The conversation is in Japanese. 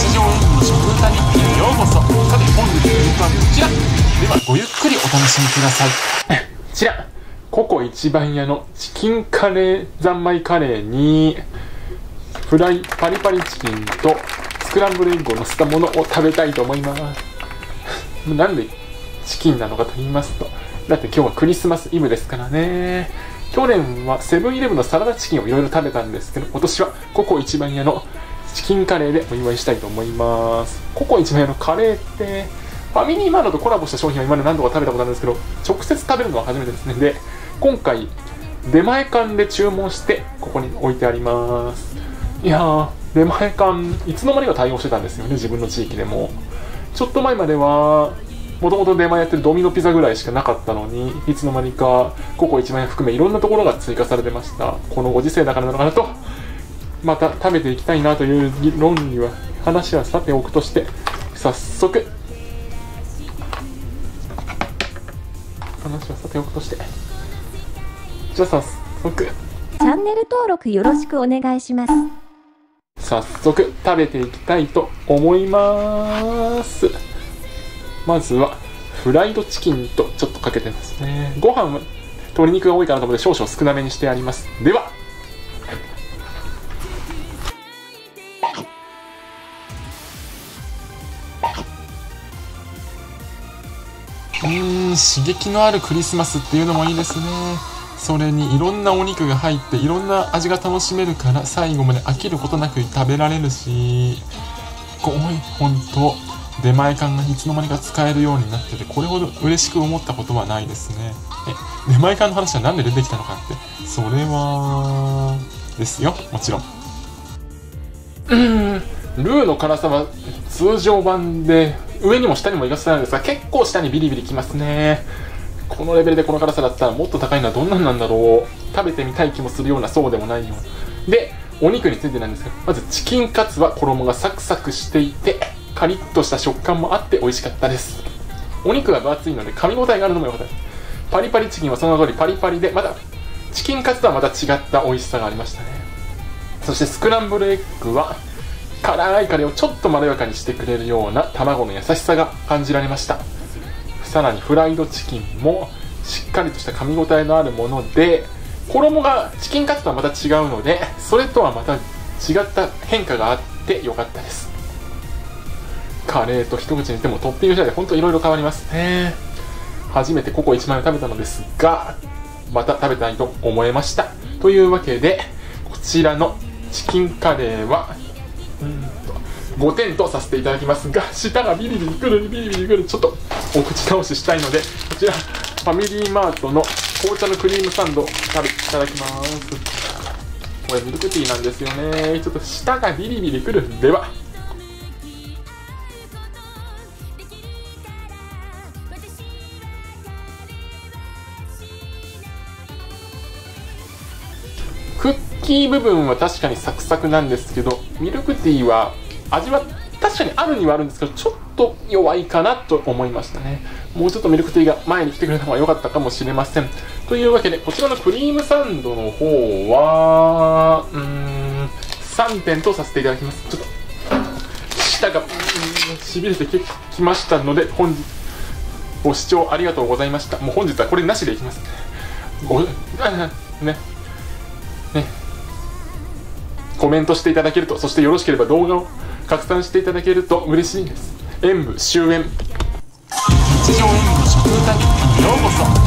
日常演舞の食歌日記へようこそ。さて本日の演舞はこちらでは、ごゆっくりお楽しみください。こちらココ一番屋のチキンカレー三昧カレーにフライパリパリチキンとスクランブルエッグを乗せたものを食べたいと思います。なんでチキンなのかと言いますと、だって今日はクリスマスイブですからね。去年はセブンイレブンのサラダチキンをいろいろ食べたんですけど、今年はココ一番屋のチキンカレーでお祝いしたいと思います。ココ一番屋のカレーってファミリーマートとコラボした商品は今まで何度か食べたことあるんですけど、直接食べるのは初めてですね。で、今回出前館で注文してここに置いてあります。いやー、出前館いつの間にか対応してたんですよね、自分の地域でも。ちょっと前まではもともと出前やってるドミノピザぐらいしかなかったのに、いつの間にかココ一番屋含めいろんなところが追加されてました。このご時世だからなのかなと、また食べていきたいなという論理は話はさておくとして、早速じゃあ早速チャンネル登録よろしくお願いします。 早速食べていきたいと思います。まずはフライドチキンとちょっとかけてますね。ご飯は鶏肉が多いかなと思って少々少なめにしてあります。では刺激のあるクリスマスっていうのもいいですね。それにいろんなお肉が入っていろんな味が楽しめるから、最後まで飽きることなく食べられるし、ほんと出前館がいつの間にか使えるようになってて、これほど嬉しく思ったことはないですね。出前館の話はなんで出てきたのかって、それはですよ、もちろん。ルーの辛さは通常版で上にも下にもいかせたんですが、結構下にビリビリきますね。このレベルでこの辛さだったらもっと高いのはどんなんなんだろう。食べてみたい気もするような、そうでもないような。で、お肉についてなんですが、まずチキンカツは衣がサクサクしていてカリッとした食感もあって美味しかったです。お肉が分厚いので噛み応えがあるのも良かったです。パリパリチキンはその通りパリパリで、またチキンカツとはまた違った美味しさがありましたね。そしてスクランブルエッグは辛いカレーをちょっとまろやかにしてくれるような卵の優しさが感じられました。さらにフライドチキンもしっかりとした噛み応えのあるもので、衣がチキンカツとはまた違うので、それとはまた違った変化があって良かったです。カレーと一口にしてもトッピング次第で本当いろいろ変わりますね。初めてココ1枚を食べたのですが、また食べたいと思いました。というわけで、こちらのチキンカレーは5点とさせていただきますが、舌がビリビリくる、ちょっとお口直ししたいので、こちらファミリーマートの紅茶のクリームサンドいただきます。これミルクティーなんですよね。ちょっと舌がビリビリくる。ではクッキー部分は確かにサクサクなんですけど、ミルクティーは味は確かにあるにはあるんですけど、ちょっと弱いかなと思いましたね。もうちょっとミルクティーが前に来てくれた方が良かったかもしれません。というわけで、こちらのクリームサンドの方は3点とさせていただきます。ちょっと舌がしびれてきましたので、本日ご視聴ありがとうございました。もう本日はこれなしでいきますね。コメントしていただけると、そしてよろしければ動画を拡散していただけると嬉しいです。演舞終演、日常演舞の食歌日記にようこそ。